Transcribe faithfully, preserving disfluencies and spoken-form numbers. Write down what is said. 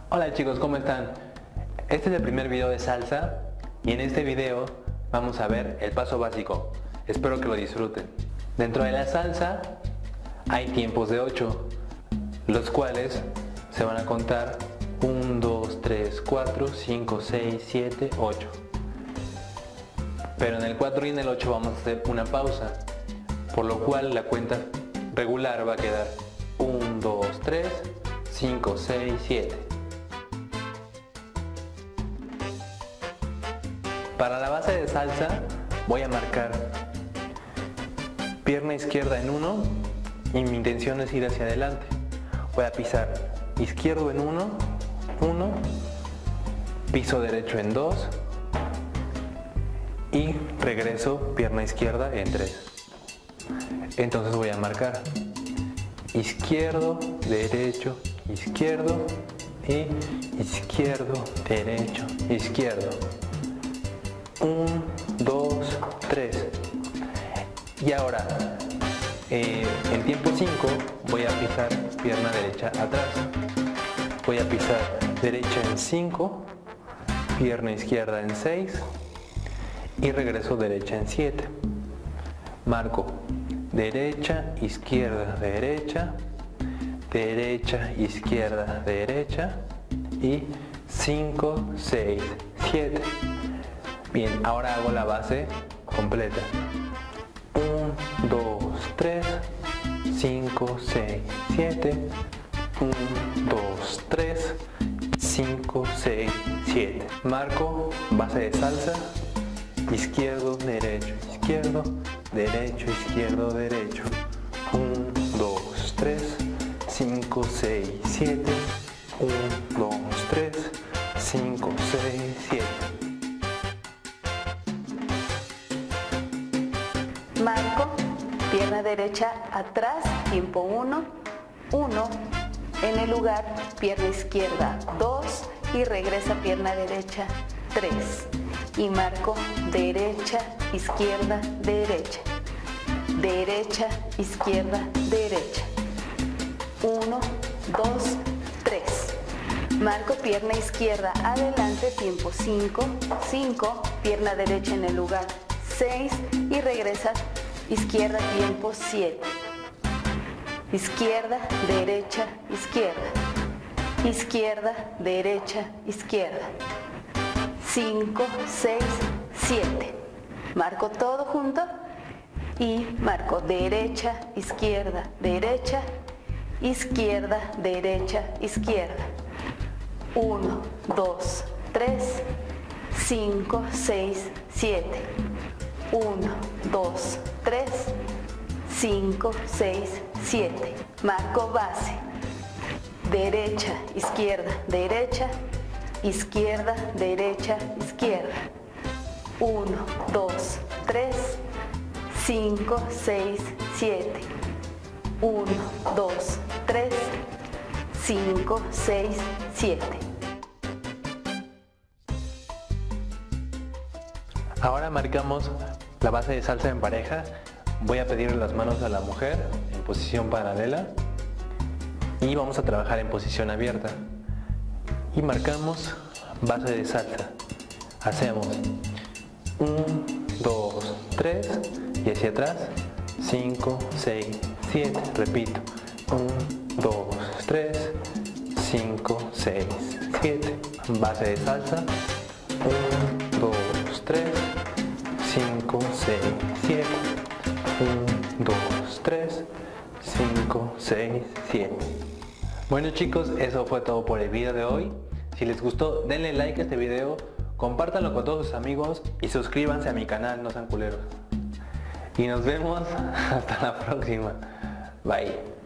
Hola chicos, ¿cómo están? Este es el primer video de salsa y en este video vamos a ver el paso básico. Espero que lo disfruten. Dentro de la salsa hay tiempos de ocho, los cuales se van a contar uno, dos, tres, cuatro, cinco, seis, siete, ocho. Pero en el cuatro y en el ocho vamos a hacer una pausa, por lo cual la cuenta regular va a quedar uno, dos, tres, cinco, seis, siete. Para la base de salsa voy a marcar pierna izquierda en uno y mi intención es ir hacia adelante. Voy a pisar izquierdo en uno, uno, piso derecho en dos y regreso pierna izquierda en tres. Entonces voy a marcar izquierdo, derecho, izquierdo y izquierdo, derecho, izquierdo. uno, dos, tres. Y ahora eh, en tiempo cinco voy a pisar pierna derecha atrás. Voy a pisar derecha en cinco, pierna izquierda en seis y regreso derecha en siete. Marco derecha, izquierda, derecha, derecha, izquierda, derecha y cinco, seis, siete. Bien, ahora hago la base completa. uno, dos, tres, cinco, seis, siete. uno, dos, tres, cinco, seis, siete. Marco base de salsa. Izquierdo, derecho, izquierdo, derecho, izquierdo, derecho. uno, dos, tres, cinco, seis, siete. uno, dos, tres, cinco, seis, siete. Marco, pierna derecha atrás, tiempo uno, uno, en el lugar, pierna izquierda dos y regresa pierna derecha tres. Y marco derecha, izquierda, derecha, derecha, izquierda, derecha. uno, dos, tres. Marco pierna izquierda adelante, tiempo cinco, cinco, pierna derecha en el lugar seis y regresa izquierda, tiempo siete. Izquierda, derecha, izquierda. Izquierda, derecha, izquierda. cinco, seis, siete. Marco todo junto y marco derecha, izquierda, derecha, izquierda, derecha, izquierda. uno, dos, tres, cinco, seis, siete. uno, dos, tres, cinco, seis, siete. Marco base. Derecha, izquierda, derecha, izquierda, derecha, izquierda. uno, dos, tres, cinco, seis, siete. uno, dos, tres, cinco, seis, siete. Ahora marcamos la base de salsa en pareja. Voy a pedirle las manos a la mujer en posición paralela y vamos a trabajar en posición abierta. Y marcamos base de salsa. Hacemos uno, dos, tres y hacia atrás cinco, seis, siete. Repito, uno, dos, tres, cinco, seis, siete. Base de salsa. uno, dos, tres, cinco, seis, siete. uno, dos, tres, cinco, seis, siete. Bueno chicos, eso fue todo por el video de hoy. Si les gustó, denle like a este video, compártanlo con todos sus amigos y suscríbanse a mi canal, no sean culeros. Y nos vemos hasta la próxima. Bye.